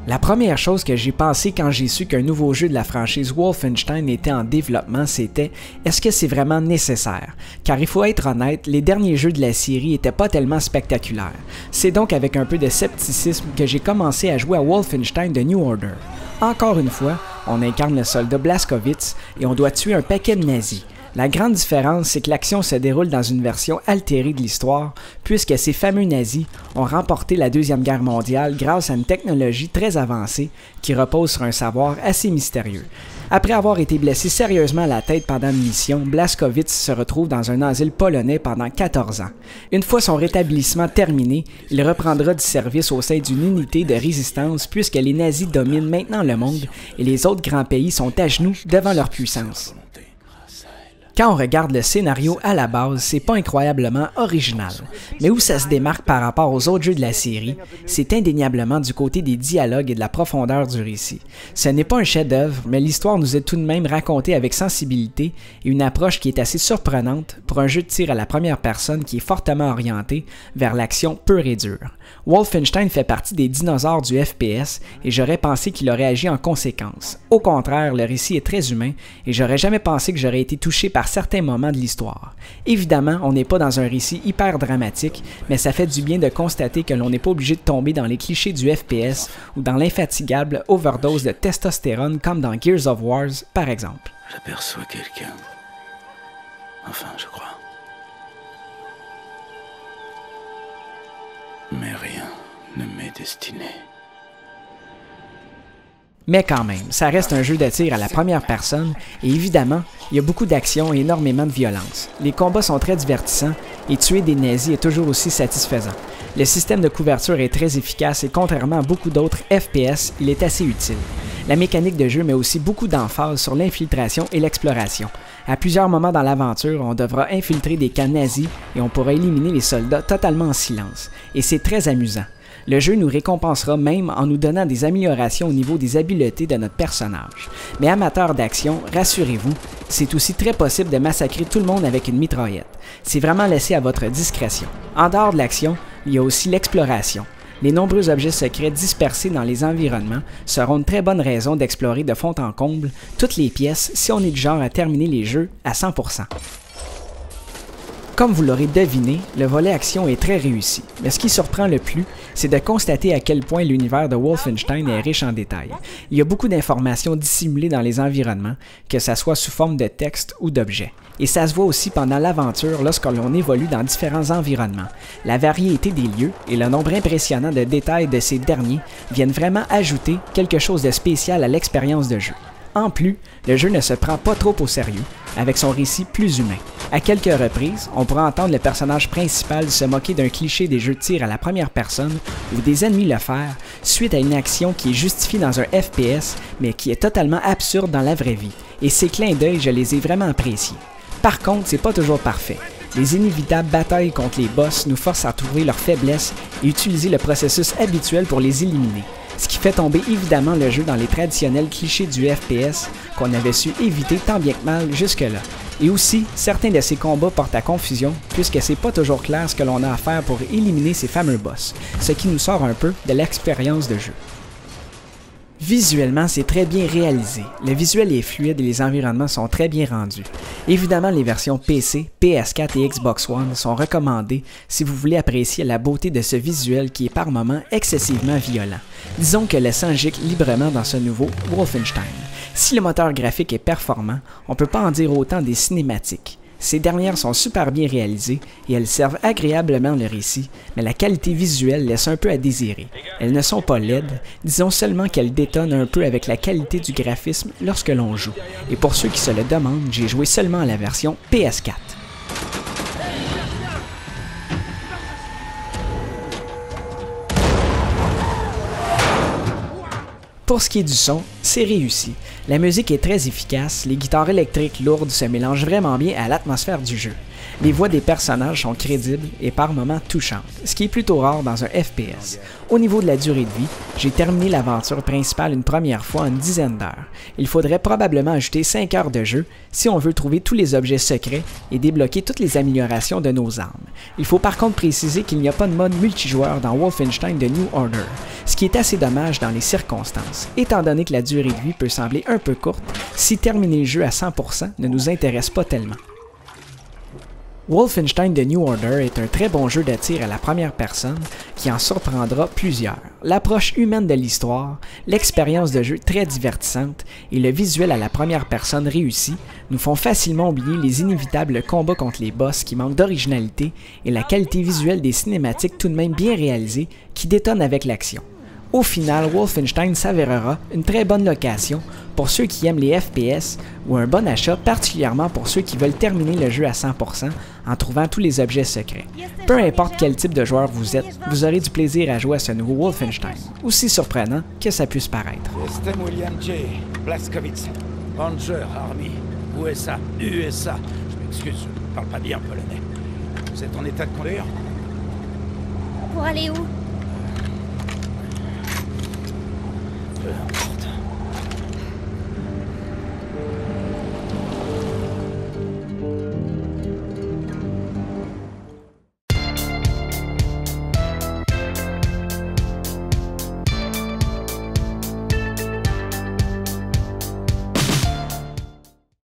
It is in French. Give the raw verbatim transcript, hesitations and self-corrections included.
La première chose que j'ai pensé quand j'ai su qu'un nouveau jeu de la franchise Wolfenstein était en développement, c'était « est-ce que c'est vraiment nécessaire? » Car il faut être honnête, les derniers jeux de la série n'étaient pas tellement spectaculaires. C'est donc avec un peu de scepticisme que j'ai commencé à jouer à Wolfenstein The New Order. Encore une fois, on incarne le soldat Blazkowicz et on doit tuer un paquet de nazis. La grande différence, c'est que l'action se déroule dans une version altérée de l'histoire, puisque ces fameux nazis ont remporté la Deuxième Guerre mondiale grâce à une technologie très avancée qui repose sur un savoir assez mystérieux. Après avoir été blessé sérieusement à la tête pendant une mission, Blazkowicz se retrouve dans un asile polonais pendant quatorze ans. Une fois son rétablissement terminé, il reprendra du service au sein d'une unité de résistance puisque les nazis dominent maintenant le monde et les autres grands pays sont à genoux devant leur puissance. Quand on regarde le scénario à la base, c'est pas incroyablement original, mais où ça se démarque par rapport aux autres jeux de la série, c'est indéniablement du côté des dialogues et de la profondeur du récit. Ce n'est pas un chef-d'œuvre, mais l'histoire nous est tout de même racontée avec sensibilité et une approche qui est assez surprenante pour un jeu de tir à la première personne qui est fortement orienté vers l'action pure et dure. Wolfenstein fait partie des dinosaures du F P S et j'aurais pensé qu'il aurait agi en conséquence. Au contraire, le récit est très humain et j'aurais jamais pensé que j'aurais été touché par certains moments de l'histoire. Évidemment, on n'est pas dans un récit hyper dramatique, mais ça fait du bien de constater que l'on n'est pas obligé de tomber dans les clichés du F P S ou dans l'infatigable overdose de testostérone comme dans Gears of War, par exemple. J'aperçois quelqu'un. Enfin, je crois. Mais rien ne m'est destiné. Mais quand même, ça reste un jeu de tir à la première personne et évidemment, il y a beaucoup d'action et énormément de violence. Les combats sont très divertissants et tuer des nazis est toujours aussi satisfaisant. Le système de couverture est très efficace et contrairement à beaucoup d'autres F P S, il est assez utile. La mécanique de jeu met aussi beaucoup d'emphase sur l'infiltration et l'exploration. À plusieurs moments dans l'aventure, on devra infiltrer des camps nazis et on pourra éliminer les soldats totalement en silence. Et c'est très amusant. Le jeu nous récompensera même en nous donnant des améliorations au niveau des habiletés de notre personnage. Mais amateurs d'action, rassurez-vous, c'est aussi très possible de massacrer tout le monde avec une mitraillette. C'est vraiment laissé à votre discrétion. En dehors de l'action, il y a aussi l'exploration. Les nombreux objets secrets dispersés dans les environnements seront une très bonne raison d'explorer de fond en comble toutes les pièces si on est du genre à terminer les jeux à cent pour cent. Comme vous l'aurez deviné, le volet action est très réussi, mais ce qui surprend le plus, c'est de constater à quel point l'univers de Wolfenstein est riche en détails. Il y a beaucoup d'informations dissimulées dans les environnements, que ce soit sous forme de texte ou d'objets. Et ça se voit aussi pendant l'aventure lorsque l'on évolue dans différents environnements. La variété des lieux et le nombre impressionnant de détails de ces derniers viennent vraiment ajouter quelque chose de spécial à l'expérience de jeu. En plus, le jeu ne se prend pas trop au sérieux, avec son récit plus humain. À quelques reprises, on pourra entendre le personnage principal se moquer d'un cliché des jeux de tir à la première personne ou des ennemis le faire suite à une action qui est justifiée dans un F P S mais qui est totalement absurde dans la vraie vie. Et ces clins d'œil, je les ai vraiment appréciés. Par contre, c'est pas toujours parfait. Les inévitables batailles contre les boss nous forcent à trouver leurs faiblesses et utiliser le processus habituel pour les éliminer. Ce qui fait tomber évidemment le jeu dans les traditionnels clichés du F P S qu'on avait su éviter tant bien que mal jusque-là. Et aussi, certains de ces combats portent à confusion puisque c'est pas toujours clair ce que l'on a à faire pour éliminer ces fameux boss, ce qui nous sort un peu de l'expérience de jeu. Visuellement, c'est très bien réalisé. Le visuel est fluide et les environnements sont très bien rendus. Évidemment, les versions P C, P S quatre et Xbox One sont recommandées si vous voulez apprécier la beauté de ce visuel qui est par moments excessivement violent. Disons que le sang gicle librement dans ce nouveau Wolfenstein. Si le moteur graphique est performant, on ne peut pas en dire autant des cinématiques. Ces dernières sont super bien réalisées et elles servent agréablement le récit, mais la qualité visuelle laisse un peu à désirer. Elles ne sont pas laides, disons seulement qu'elles détonnent un peu avec la qualité du graphisme lorsque l'on joue. Et pour ceux qui se le demandent, j'ai joué seulement à la version P S quatre. Pour ce qui est du son, c'est réussi. La musique est très efficace, les guitares électriques lourdes se mélangent vraiment bien à l'atmosphère du jeu. Les voix des personnages sont crédibles et par moments touchantes, ce qui est plutôt rare dans un F P S. Au niveau de la durée de vie, j'ai terminé l'aventure principale une première fois en une dizaine d'heures. Il faudrait probablement ajouter cinq heures de jeu si on veut trouver tous les objets secrets et débloquer toutes les améliorations de nos armes. Il faut par contre préciser qu'il n'y a pas de mode multijoueur dans Wolfenstein The New Order, ce qui est assez dommage dans les circonstances, étant donné que la durée de vie peut sembler un peu courte si terminer le jeu à cent pour cent ne nous intéresse pas tellement. Wolfenstein The New Order est un très bon jeu de tir à la première personne qui en surprendra plusieurs. L'approche humaine de l'histoire, l'expérience de jeu très divertissante et le visuel à la première personne réussi nous font facilement oublier les inévitables combats contre les boss qui manquent d'originalité et la qualité visuelle des cinématiques tout de même bien réalisées qui détonnent avec l'action. Au final, Wolfenstein s'avérera une très bonne location pour ceux qui aiment les F P S ou un bon achat particulièrement pour ceux qui veulent terminer le jeu à cent pour cent en trouvant tous les objets secrets. Peu importe quel type de joueur vous êtes, vous aurez du plaisir à jouer à ce nouveau Wolfenstein, aussi surprenant que ça puisse paraître. Jestem William J. Blazkowicz, Ranger Army, U S A, U S A. Je m'excuse, je ne parle pas bien polonais. Vous êtes en état de conduire? Pour aller où? Euh,